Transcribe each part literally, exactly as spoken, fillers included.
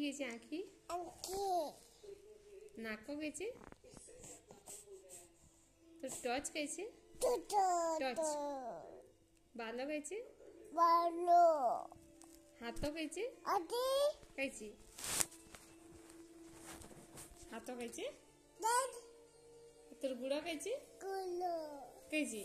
कैसे आँखी नाक कैसे तो टच कैसे टच बाल कैसे हाथ कैसे कैसे हाथ कैसे तोर गुड़ा कैसे कैसे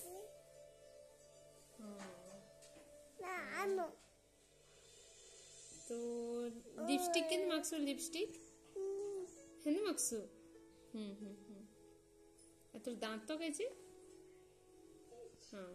तो लिपस्टिक के मक्सू लिपस्टिक है ना मक्सू हम्म हम्म हम्म तो दांत तो कैसे हाँ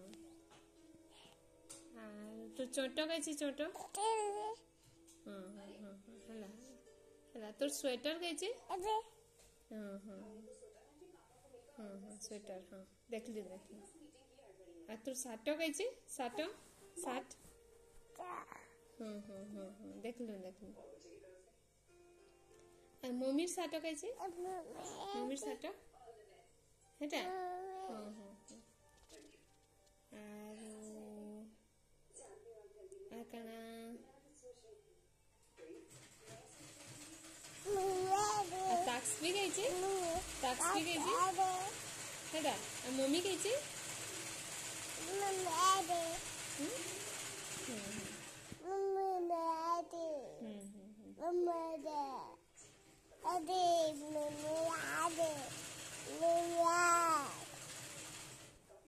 तो चोटो कैसे चोटो हाँ हाँ हाँ हला हला तो स्वेटर कैसे हाँ हाँ हाँ हाँ स्वेटर हाँ देख ली देख ली आ तो साटो कैसे साटो साट हाँ हाँ हाँ हाँ देख लो देख लो আর মমির সাটো কাইছে মমির সাটো এটা हाँ हाँ আর আর কানা আর টাক্স भी কাইছে টাক্স भी কাইছে এটা আর মমি কাইছে